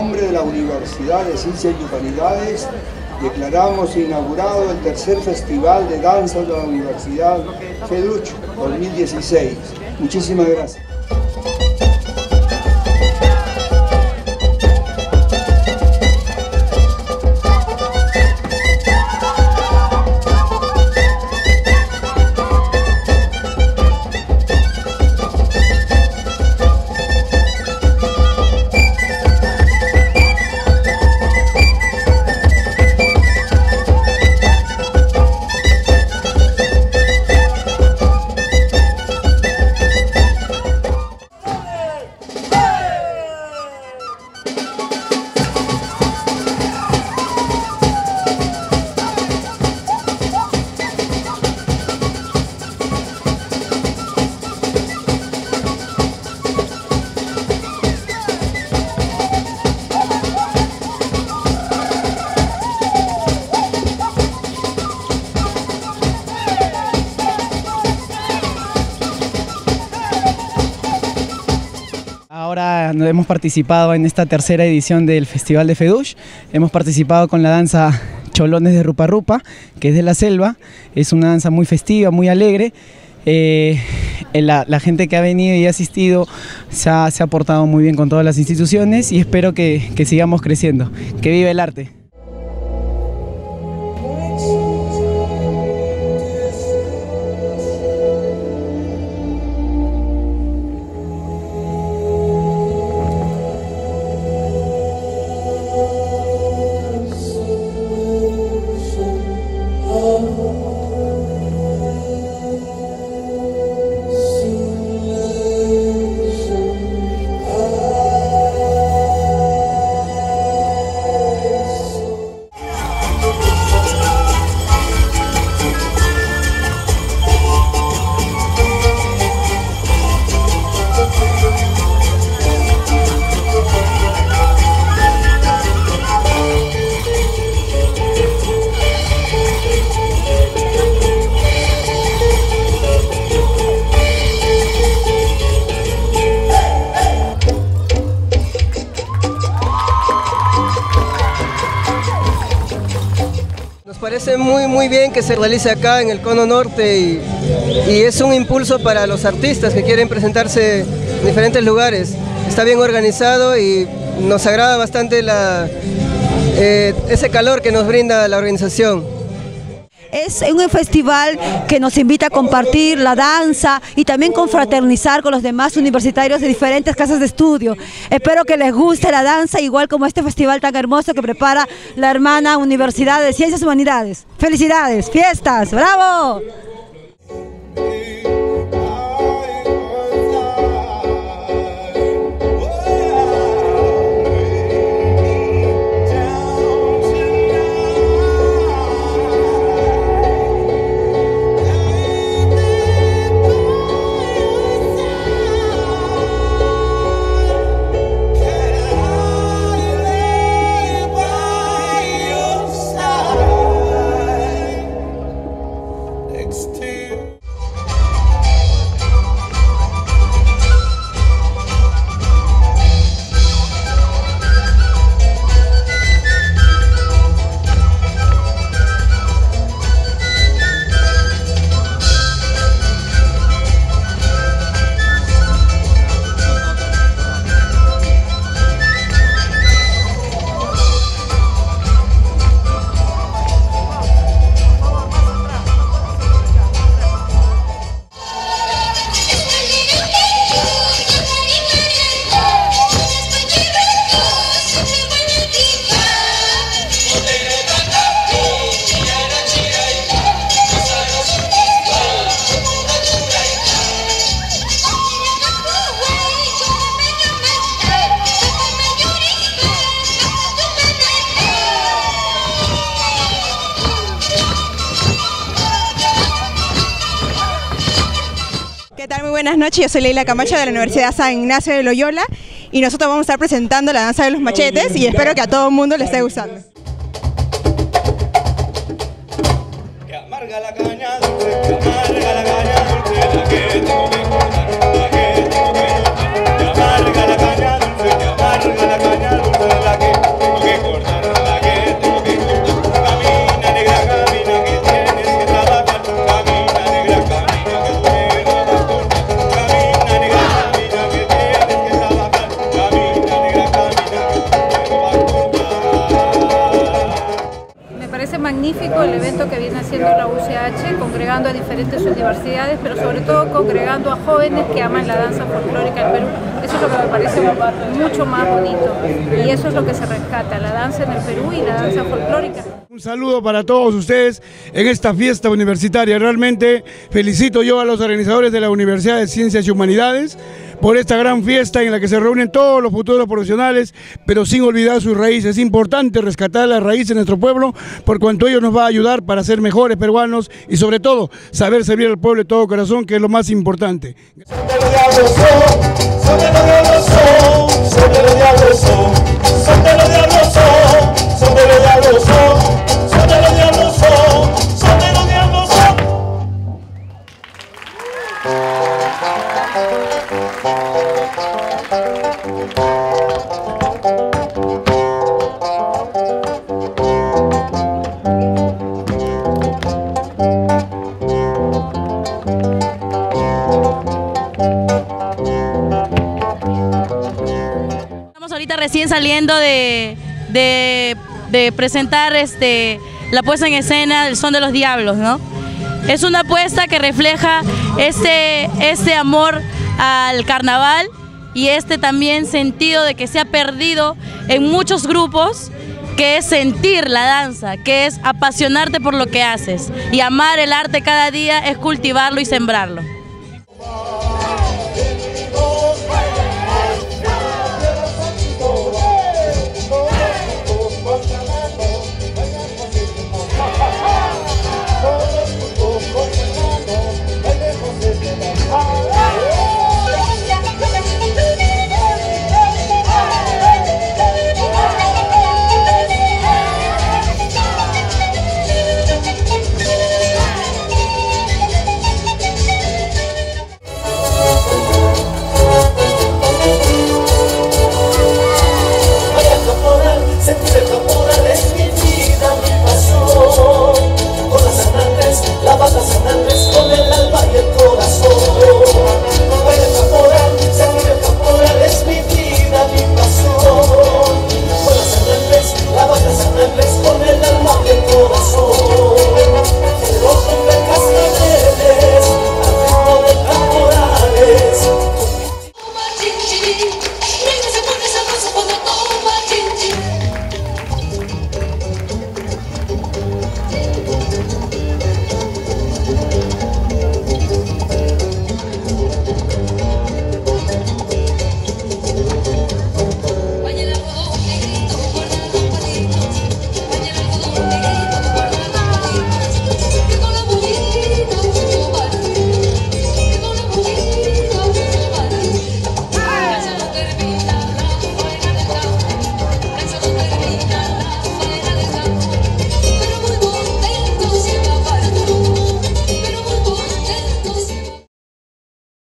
nombre de la Universidad de Ciencias y Humanidades, declaramos inaugurado el tercer Festival de Danza de la Universidad FEDUCH 2016. Muchísimas gracias. Ahora hemos participado en esta tercera edición del Festival de FEDUCH. Hemos participado con la danza Cholones de Rupa Rupa, que es de la selva. Es una danza muy festiva, muy alegre. La gente que ha venido y ha asistido se ha portado muy bien con todas las instituciones y espero que sigamos creciendo. ¡Que viva el arte! Nos parece muy bien que se realice acá en el Cono Norte y es un impulso para los artistas que quieren presentarse en diferentes lugares. Está bien organizado y nos agrada bastante ese calor que nos brinda la organización. Es un festival que nos invita a compartir la danza y también confraternizar con los demás universitarios de diferentes casas de estudio. Espero que les guste la danza, igual como este festival tan hermoso que prepara la hermana Universidad de Ciencias y Humanidades. ¡Felicidades! ¡Fiestas! ¡Bravo! ¿Qué tal? Muy buenas noches, yo soy Leila Camacho de la Universidad San Ignacio de Loyola y nosotros vamos a estar presentando la danza de los machetes y espero que a todo el mundo le esté gustando. Que amarga la caña dulce, que amarga la caña dulce, la que tengo que cortar, la que tengo que cortar. Que amarga la caña dulce, que amarga la caña dulce, la que magnífico el evento que viene haciendo la UCH, congregando a diferentes universidades, pero sobre todo congregando a jóvenes que aman la danza folclórica del Perú. Eso es lo que me parece mucho más bonito y eso es lo que se rescata, la danza en el Perú y la danza folclórica. Un saludo para todos ustedes en esta fiesta universitaria. Realmente felicito yo a los organizadores de la Universidad de Ciencias y Humanidades por esta gran fiesta en la que se reúnen todos los futuros profesionales, pero sin olvidar sus raíces. Es importante rescatar las raíces de nuestro pueblo, por cuanto ello nos va a ayudar para ser mejores peruanos y sobre todo saber servir al pueblo de todo corazón, que es lo más importante. Estamos ahorita recién saliendo de presentar la puesta en escena del Son de los Diablos, ¿no? Es una puesta que refleja este amor al carnaval y también sentido de que se ha perdido en muchos grupos, que es sentir la danza, que es apasionarte por lo que haces, y amar el arte cada día es cultivarlo y sembrarlo.